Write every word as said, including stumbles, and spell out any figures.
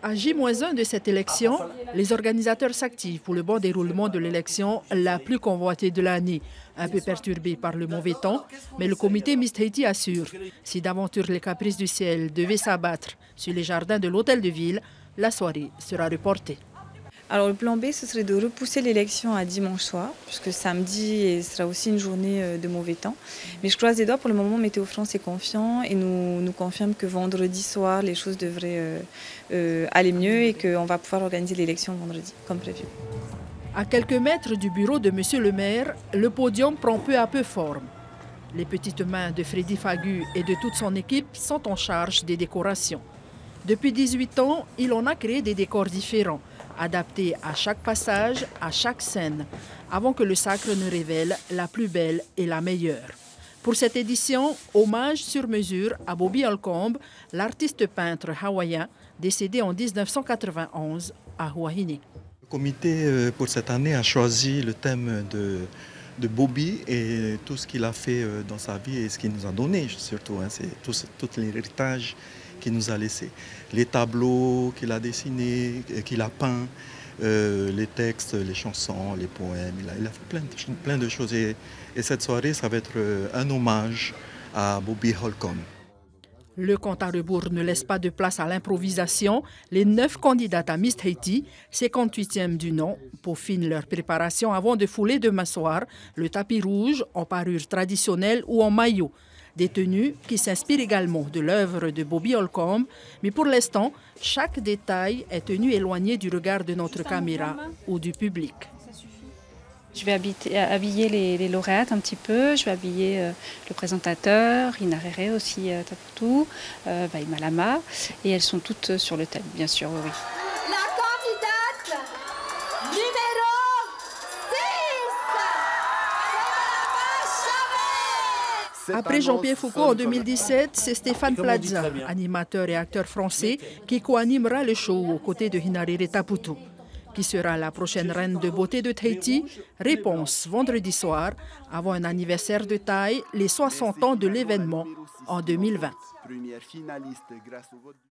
À J moins un de cette élection, les organisateurs s'activent pour le bon déroulement de l'élection la plus convoitée de l'année. Un peu perturbée par le mauvais temps, mais le comité Miss Tahiti assure, si d'aventure les caprices du ciel devaient s'abattre sur les jardins de l'hôtel de ville, la soirée sera reportée. Alors le plan B, ce serait de repousser l'élection à dimanche soir, puisque samedi sera aussi une journée de mauvais temps. Mais je croise les doigts, pour le moment, Météo France est confiant et nous, nous confirme que vendredi soir, les choses devraient euh, euh, aller mieux et qu'on va pouvoir organiser l'élection vendredi, comme prévu. À quelques mètres du bureau de M. le maire, le podium prend peu à peu forme. Les petites mains de Freddy Fagu et de toute son équipe sont en charge des décorations. Depuis dix-huit ans, il en a créé des décors différents, adaptés à chaque passage, à chaque scène, avant que le sacre ne révèle la plus belle et la meilleure. Pour cette édition, hommage sur mesure à Bobby Holcomb, l'artiste peintre hawaïen décédé en mille neuf cent quatre-vingt-onze à Huahine. Le comité pour cette année a choisi le thème de, de Bobby et tout ce qu'il a fait dans sa vie et ce qu'il nous a donné surtout. Hein, c'est tout, tout l'héritage qu'il nous a laissé. Les tableaux qu'il a dessinés, qu'il a peints, euh, les textes, les chansons, les poèmes. Il a, il a fait plein de, plein de choses. Et, et cette soirée, ça va être un hommage à Bobby Holcomb. Le compte à rebours ne laisse pas de place à l'improvisation. Les neuf candidates à Miss Tahiti, cinquante-huitième du nom, peaufinent leur préparation avant de fouler demain soir le tapis rouge en parure traditionnelle ou en maillot. Des tenues qui s'inspirent également de l'œuvre de Bobby Holcomb, mais pour l'instant, chaque détail est tenu éloigné du regard de notre caméra ou du public. Je vais habiter, habiller les, les lauréates un petit peu, je vais habiller euh, le présentateur, Ina Rere aussi, euh, Taputu, euh, bah, Malama, et elles sont toutes sur le thème, bien sûr, oui. La candidate numéro six. Après Jean-Pierre Foucault en deux mille dix-sept, c'est Stéphane Plaza, animateur et acteur français, qui co-animera le show aux côtés de Ina Rere Taputu. Qui sera la prochaine reine de beauté de Tahiti? Réponse vendredi soir, avant un anniversaire de taille, les soixante ans de l'événement en deux mille vingt.